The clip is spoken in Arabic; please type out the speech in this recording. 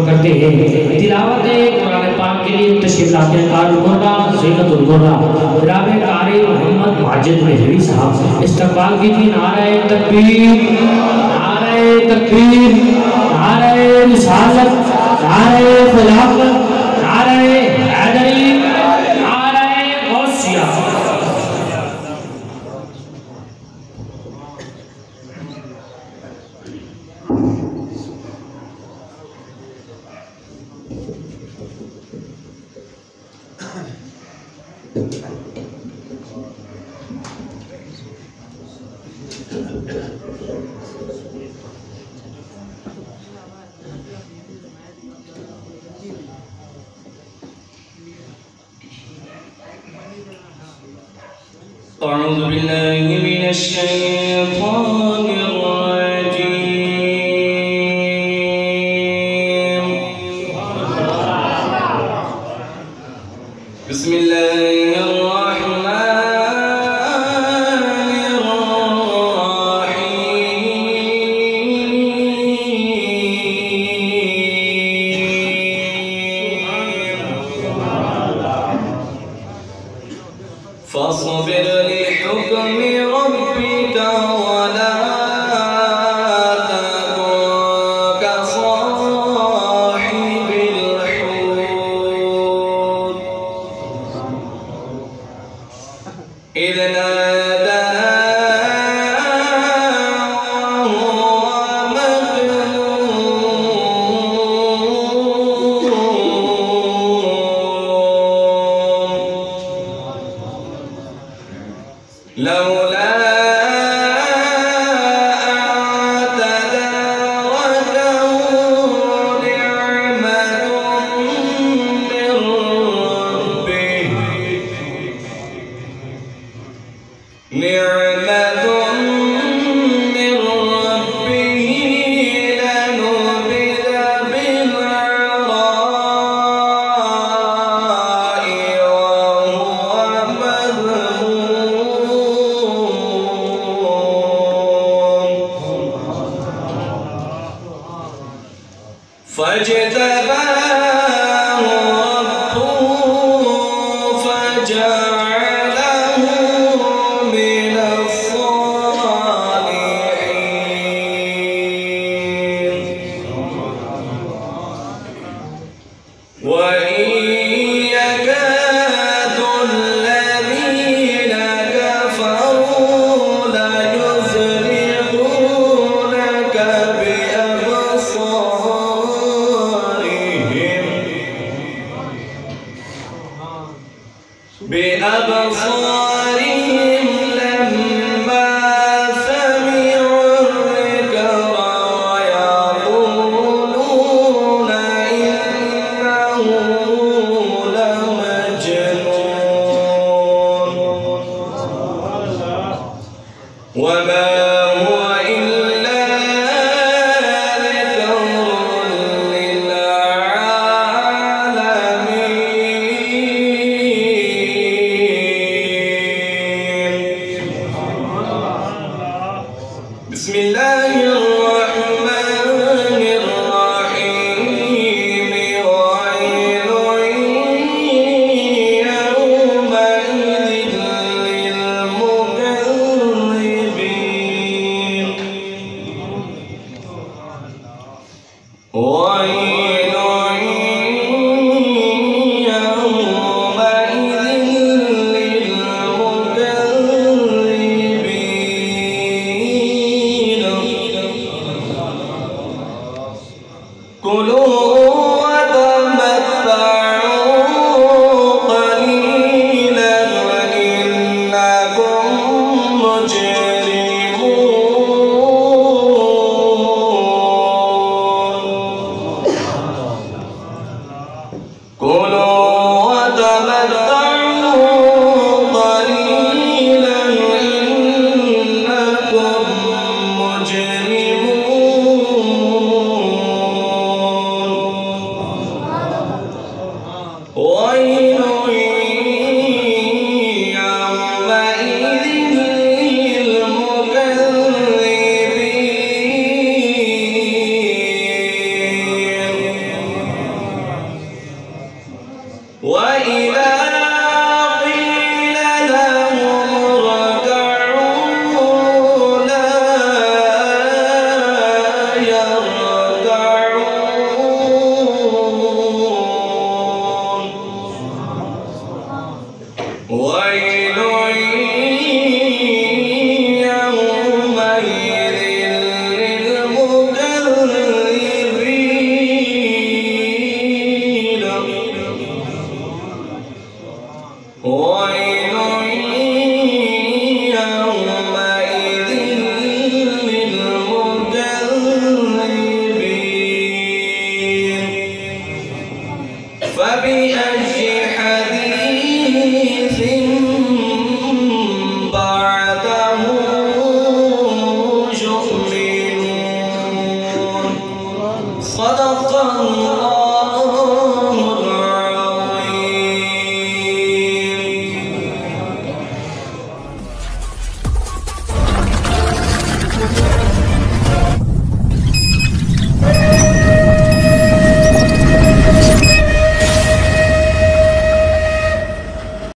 करते हैं। तिलावत कुरान पाक के लिए तशरीफ लाते हैं कारल गुर्रा ज़ीनतुल गुर्रा जनाब कारी मोहम्मद माजिद मेहरवी साहब। इस्तकबाल कीजिए। नारे तकबीर, नारे तकबीर, नारे रिसालत, नारे खिलाफत, नारे हैदरी, नारे गौसिया। أعوذ بالله من الشيطان الرجيم. بسم الله الرحمن الرحيم. فاصبر لحكم ربك ولا تكن كصاحب الحوت إذ نادى وهو مكذوب لولا نعمة من ربه لنبذ بالعراء وهو مذموم فاجتباه ربه فجعله من الصالحين وإن يكاد الذين كفروا ليزلقونك بأبصارهم لما سمعوا الذكر ويقولون إنه فبأي